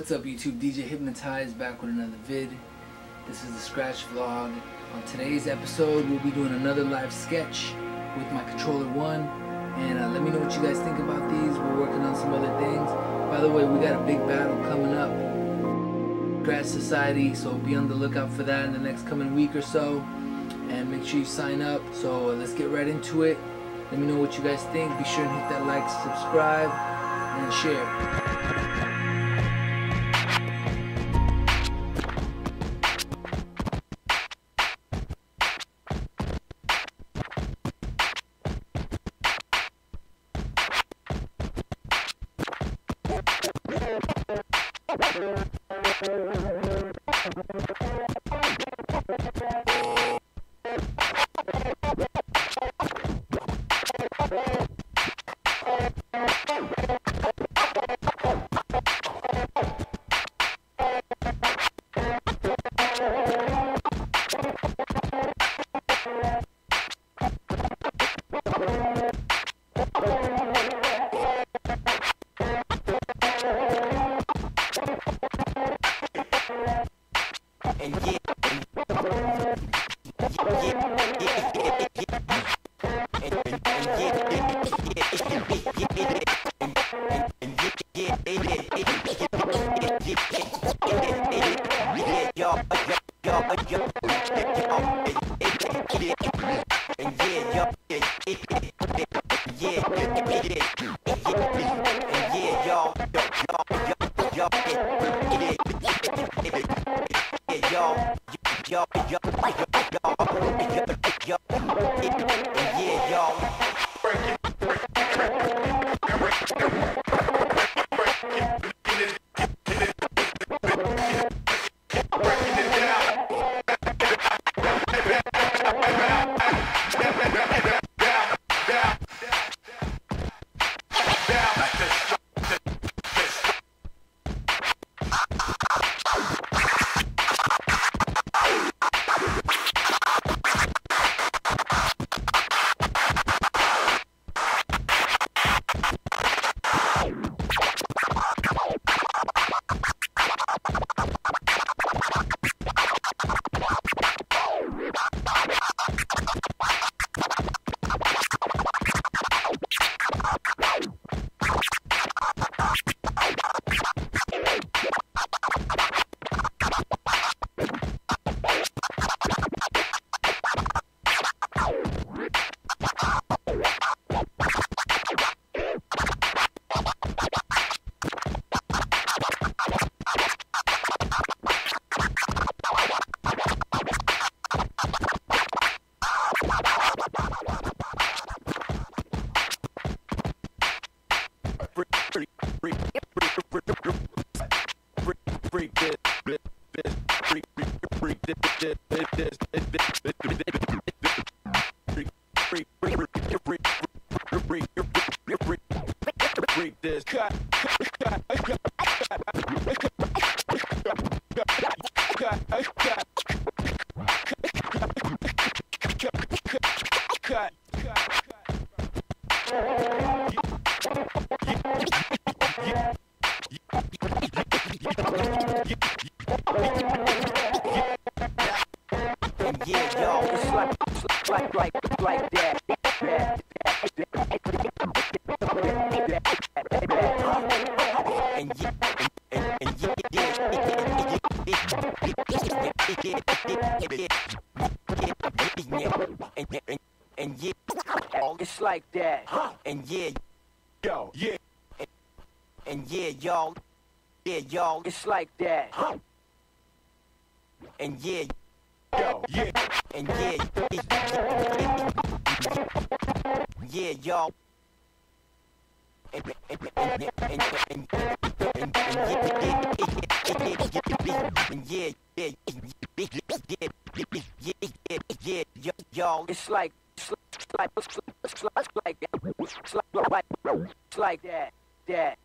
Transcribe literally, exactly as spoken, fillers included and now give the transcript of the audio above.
What's up YouTube, D J Hypnotize back with another vid. This is the Skratch vlog. On today's episode we'll be doing another live sketch with my Controller One, and uh, let me know what you guys think about these. We're working on some other things. By the way, we got a big battle coming up, Skratch Society, so be on the lookout for that in the next coming week or so, and make sure you sign up. So uh, let's get right into it. Let me know what you guys think. Be sure and hit that like, subscribe, and share. It's like that, and yeah, yo, yeah, and yeah, y'all, yeah, y'all, it's like that, and yeah, yo, yeah, and yeah, yeah, y'all, and yeah, yeah, yeah, y'all, it's like. It's like, it's like, it's like, it's like that, that,